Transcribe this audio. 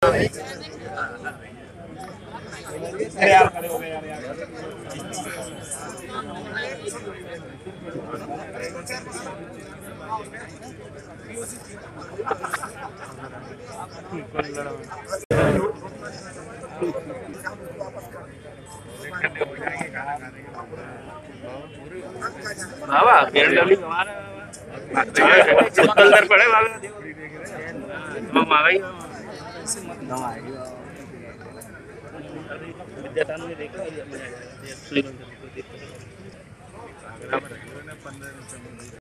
अरे यार खड़े हो गए यार यार। बाबा BMW हमारा उत्तल दर पड़े बाबा हम आ गई विद्यादान में देखो ये मजा आएगा।